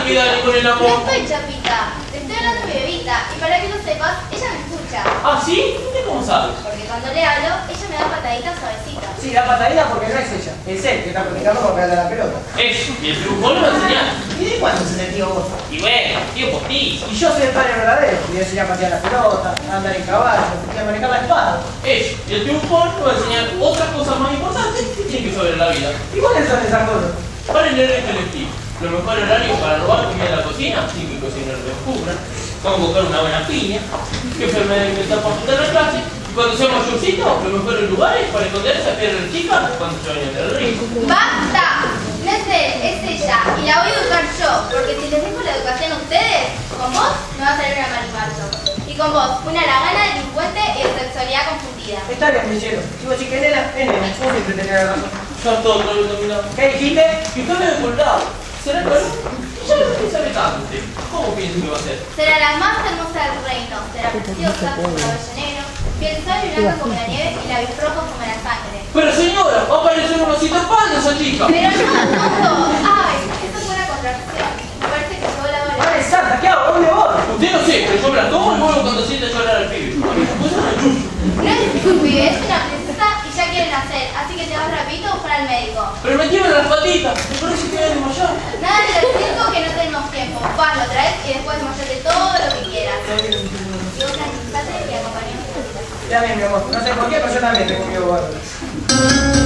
que dale con el amor? No estoy chapita, te estoy hablando de mi bebita y para que lo sepas, ella me escucha. ¿Ah, sí? ¿Usted cómo sabe? Porque cuando le hablo, ella me da pataditas suavecitas. Sí, da patadita porque no es ella, es él que está practicando para pegarle a la pelota. Eso, y el triunfo lo va a enseñar. ¿Y de cuándo se le dio vos? Y bueno, tío postizo. Y yo soy el padre verdadero, y le enseñé a patear la pelota, a andar en caballo, y a manejar la espada. Eso, y el triunfo le va a enseñar otras cosas más importantes que tienen que saber en la vida. ¿Y cuáles son esas cosas? Para el héroe colectivo, los mejores horarios para robar comida en la cocina, sin que el cocinero lo descubra, cómo buscar una buena piña, qué enfermedad inventar para juntar la clase, y cuando sea mayorcito, los mejores lugares para esconderse a pierna chica cuando se vayan del río. ¡Basta! No es él, es ella, y la voy a educar yo, porque si les dejo la educación a ustedes, con vos me va a salir una marimacho. Y con vos, una lagana, delincuente y de sexualidad confundida. Está bien, mi cielo. Si vos chiques nena, es nena. Vos siempre tenés razón. Ya está otra vez dominado. ¿Qué dijiste? Y usted me descolgado. ¿Será que ya no sé sabe tanto usted? ¿Cómo piensa que va a ser? Será la más hermosa del reino, será preciosa, su cabello negro, piel suave y blanca como la nieve y labios rojos como la sangre. Pero señora, va a aparecer un osito espalda esa chica. Pero no, ¡ay! Eso fue una contracción. Me parece que llegó la hora. Madre santa, ¿qué hago? ¿Dónde voy? Usted no sé, pero yo me la tomo y vuelvo cuando sienta llorar al pibe. A mí me puso una chucha. No es un pibe, es una princesa y ya quiere nacer, así que te vas rapidito a buscar al médico. Pero me tiemblan las patitas, me parece que voy a desmayar. Nada de lo siento que no tenemos tiempo. Vas, lo traes y después desmayate todo lo que quieras. Y vos tranquilízate y acompañame. Ya bien, mi amor. No sé por qué, pero yo también tengo miedo bárbaro.